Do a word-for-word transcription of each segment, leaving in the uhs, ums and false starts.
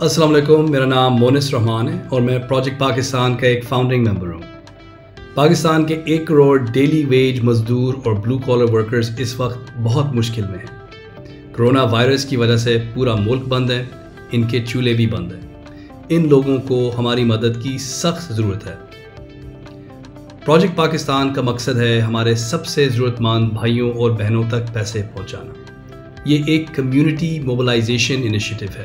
السلام علیکم، میرا نام مونس رحمان ہے اور میں پروجیکٹ پاکستان کا ایک فاؤنڈنگ ممبر ہوں۔ پاکستان کے ایک کروڑ ڈیلی ویج مزدور اور بلو کالر ورکرز اس وقت بہت مشکل میں ہیں۔ کرونا وائرس کی وجہ سے پورا ملک بند ہے، ان کے چولہے بھی بند ہیں۔ ان لوگوں کو ہماری مدد کی سخت ضرورت ہے۔ پروجیکٹ پاکستان کا مقصد ہے ہمارے سب سے ضرورت مند بھائیوں اور بہنوں تک پیسے پہنچانا۔ یہ ایک کمیونٹی موبلائزیشن انیشیٹو ہے۔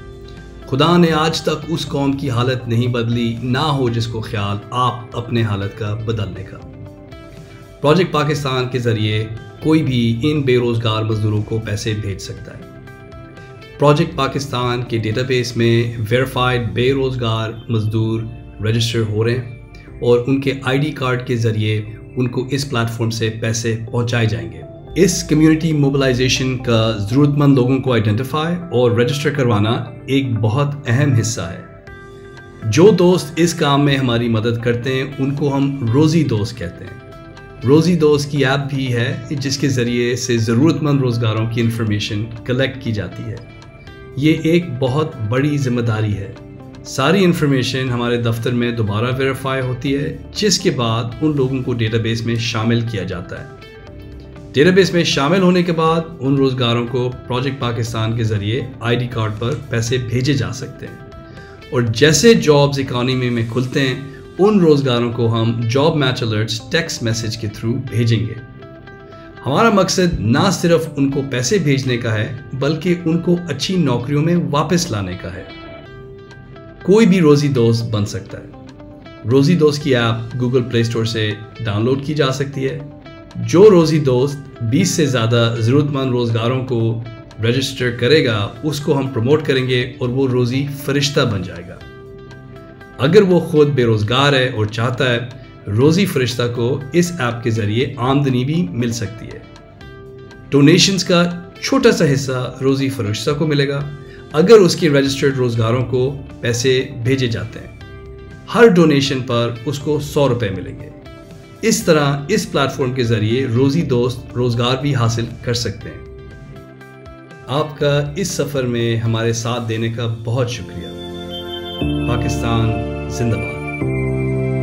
خدا نے آج تک اس قوم کی حالت نہیں بدلی، نہ ہو جس کو خیال آپ اپنے حالت کا بدلنے کا۔ پروجیکٹ پاکستان کے ذریعے کوئی بھی ان بے روزگار مزدوروں کو پیسے بھیج سکتا ہے۔ پروجیکٹ پاکستان کے ڈیٹا بیس میں ویریفائڈ بے روزگار مزدور رجسٹر ہو رہے ہیں اور ان کے آئی ڈی کارڈ کے ذریعے ان کو اس پلیٹ فارم سے پیسے پہنچائے جائیں گے۔ اس کمیونٹی موبلائزیشن کا ضرورت مند لوگوں کو آئیڈینٹیفائی اور رجسٹر کروانا ایک بہت اہم حصہ ہے۔ جو دوست اس کام میں ہماری مدد کرتے ہیں ان کو ہم روزی دوست کہتے ہیں۔ روزی دوست کی ایپ بھی ہے جس کے ذریعے سے ضرورت مند روزگاروں کی انفارمیشن کلیکٹ کی جاتی ہے۔ یہ ایک بہت بڑی ذمہ داری ہے۔ ساری انفارمیشن ہمارے دفتر میں دوبارہ ویریفائی ہوتی ہے، جس کے بعد ان لوگوں کو ڈیٹا بیس میں شامل کیا جاتا ہے۔ ڈیٹا بیس میں شامل ہونے کے بعد ان روزگاروں کو پروجیکٹ پاکستان کے ذریعے آئی ڈی کارڈ پر پیسے بھیجے جا سکتے ہیں، اور جیسے جابز اکانومی میں کھلتے ہیں ان روزگاروں کو ہم job match alerts text message کے تھرو بھیجیں گے۔ ہمارا مقصد نہ صرف ان کو پیسے بھیجنے کا ہے بلکہ ان کو اچھی نوکریوں میں واپس لانے کا ہے۔ کوئی بھی روزی دوست بن سکتا ہے۔ روزی دوست کی ایپ گوگل پلے اسٹور سے ڈاؤن لوڈ کی جا سکتی ہے۔ جو روزی دوست بیس سے زیادہ ضرورت مند روزگاروں کو رجسٹر کرے گا اس کو ہم پروموٹ کریں گے اور وہ روزی فرشتہ بن جائے گا۔ اگر وہ خود بے روزگار ہے اور چاہتا ہے، روزی فرشتہ کو اس ایپ کے ذریعے آمدنی بھی مل سکتی ہے۔ ڈونیشنز کا چھوٹا سا حصہ روزی فرشتہ کو ملے گا اگر اس کے رجسٹرڈ روزگاروں کو پیسے بھیجے جاتے ہیں۔ ہر ڈونیشن پر اس کو سو روپے ملیں گے۔ اس طرح اس پلیٹ فارم کے ذریعے روزی دوست روزگار بھی حاصل کر سکتے ہیں۔ آپ کا اس سفر میں ہمارے ساتھ دینے کا بہت شکریہ۔ پاکستان زندہ باد۔